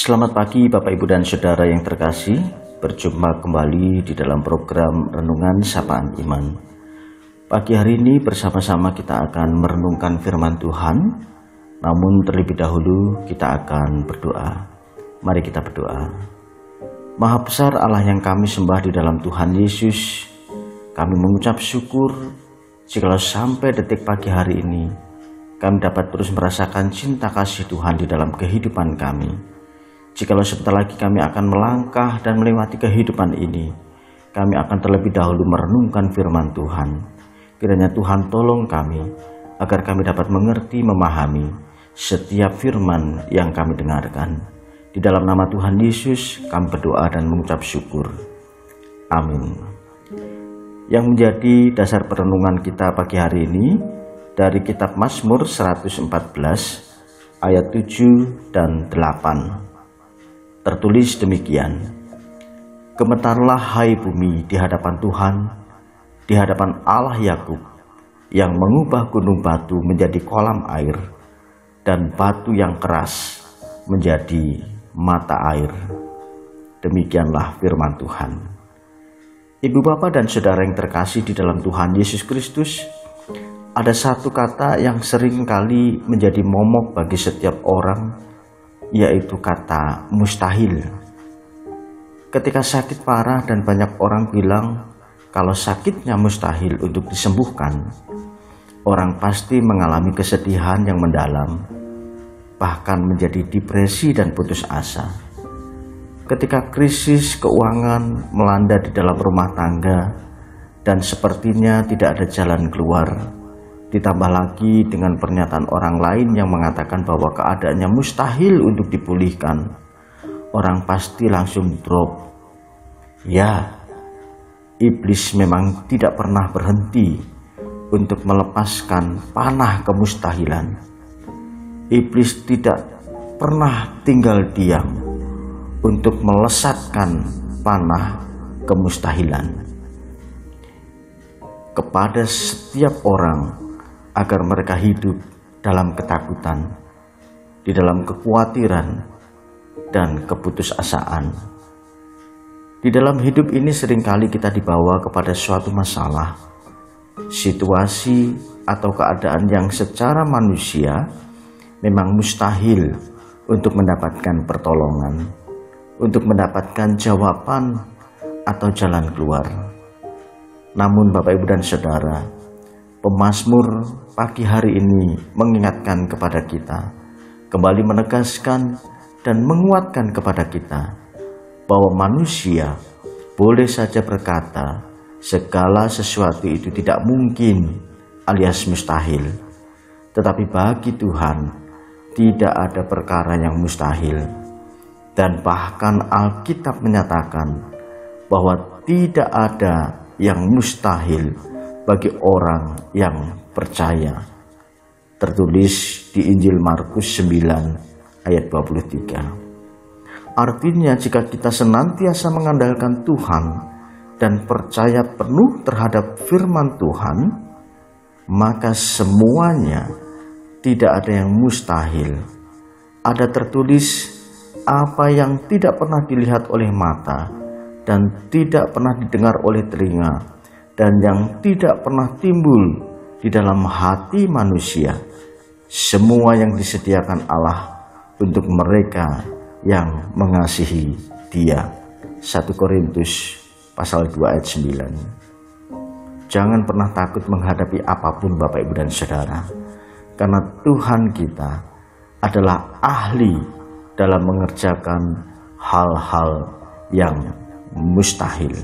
Selamat pagi Bapak Ibu dan Saudara yang terkasih. Berjumpa kembali di dalam program Renungan Sapaan Iman. Pagi hari ini bersama-sama kita akan merenungkan firman Tuhan. Namun terlebih dahulu kita akan berdoa. Mari kita berdoa. Maha besar Allah yang kami sembah di dalam Tuhan Yesus, kami mengucap syukur jikalau sampai detik pagi hari ini kami dapat terus merasakan cinta kasih Tuhan di dalam kehidupan kami. Jikalau sebentar lagi kami akan melangkah dan melewati kehidupan ini, kami akan terlebih dahulu merenungkan firman Tuhan. Kiranya Tuhan tolong kami, agar kami dapat mengerti, memahami setiap firman yang kami dengarkan. Di dalam nama Tuhan Yesus, kami berdoa dan mengucap syukur. Amin. Yang menjadi dasar perenungan kita pagi hari ini, dari kitab Mazmur 114, ayat 7 dan 8. Tertulis demikian, gemetarlah hai bumi di hadapan Tuhan, di hadapan Allah Yakub, yang mengubah gunung batu menjadi kolam air, dan batu yang keras menjadi mata air. Demikianlah firman Tuhan. Ibu bapak dan saudara yang terkasih di dalam Tuhan Yesus Kristus, ada satu kata yang sering kali menjadi momok bagi setiap orang, yaitu kata mustahil. Ketika sakit parah dan banyak orang bilang kalau sakitnya mustahil untuk disembuhkan, orang pasti mengalami kesedihan yang mendalam, bahkan menjadi depresi dan putus asa. Ketika krisis keuangan melanda di dalam rumah tangga dan sepertinya tidak ada jalan keluar, ditambah lagi dengan pernyataan orang lain yang mengatakan bahwa keadaannya mustahil untuk dipulihkan, orang pasti langsung drop. Ya, iblis memang tidak pernah berhenti untuk melepaskan panah kemustahilan. Iblis tidak pernah tinggal diam untuk melesatkan panah kemustahilan kepada setiap orang, agar mereka hidup dalam ketakutan, di dalam kekhawatiran dan keputusasaan. Di dalam hidup ini seringkali kita dibawa kepada suatu masalah, situasi atau keadaan yang secara manusia memang mustahil untuk mendapatkan pertolongan, untuk mendapatkan jawaban atau jalan keluar. Namun Bapak Ibu dan Saudara, pemazmur pagi hari ini mengingatkan kepada kita, kembali menegaskan dan menguatkan kepada kita bahwa manusia boleh saja berkata segala sesuatu itu tidak mungkin alias mustahil, tetapi bagi Tuhan tidak ada perkara yang mustahil. Dan bahkan Alkitab menyatakan bahwa tidak ada yang mustahil bagi orang yang percaya. Tertulis di Injil Markus 9 ayat 23. Artinya jika kita senantiasa mengandalkan Tuhan dan percaya penuh terhadap firman Tuhan, maka semuanya tidak ada yang mustahil. Ada tertulis, apa yang tidak pernah dilihat oleh mata dan tidak pernah didengar oleh telinga dan yang tidak pernah timbul di dalam hati manusia, semua yang disediakan Allah untuk mereka yang mengasihi Dia. 1 Korintus pasal 2 ayat 9. Jangan pernah takut menghadapi apapun Bapak Ibu dan Saudara, karena Tuhan kita adalah ahli dalam mengerjakan hal-hal yang mustahil.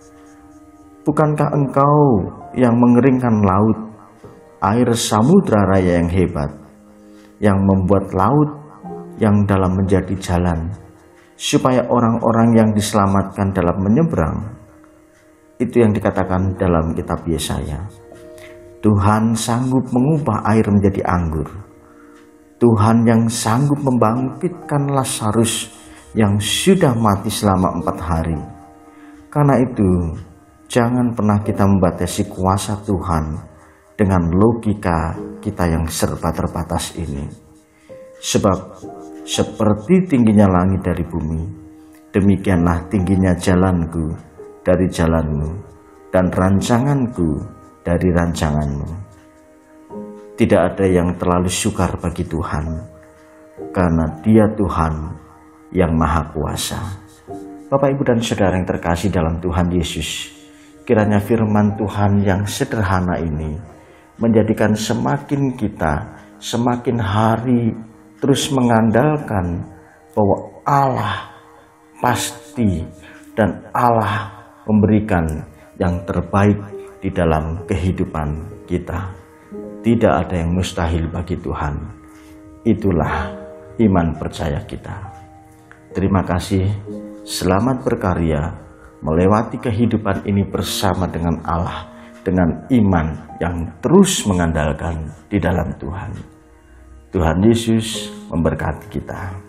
Bukankah engkau yang mengeringkan laut, air samudra raya yang hebat, yang membuat laut yang dalam menjadi jalan, supaya orang-orang yang diselamatkan dalam menyeberang? Itu yang dikatakan dalam kitab Yesaya. Tuhan sanggup mengubah air menjadi anggur. Tuhan yang sanggup membangkitkan Lazarus yang sudah mati selama 4 hari. Karena itu, jangan pernah kita membatasi kuasa Tuhan dengan logika kita yang serba terbatas ini. Sebab seperti tingginya langit dari bumi, demikianlah tingginya jalanku dari jalanmu, dan rancanganku dari rancanganmu. Tidak ada yang terlalu sukar bagi Tuhan, karena Dia Tuhan yang Maha Kuasa. Bapak, Ibu, dan Saudara yang terkasih dalam Tuhan Yesus, kiranya firman Tuhan yang sederhana ini menjadikan semakin hari terus mengandalkan bahwa Allah pasti dan Allah memberikan yang terbaik di dalam kehidupan kita. Tidak ada yang mustahil bagi Tuhan. Itulah iman percaya kita. Terima kasih, selamat berkarya melewati kehidupan ini bersama dengan Allah, dengan iman yang terus mengandalkan di dalam Tuhan. Tuhan Yesus memberkati kita.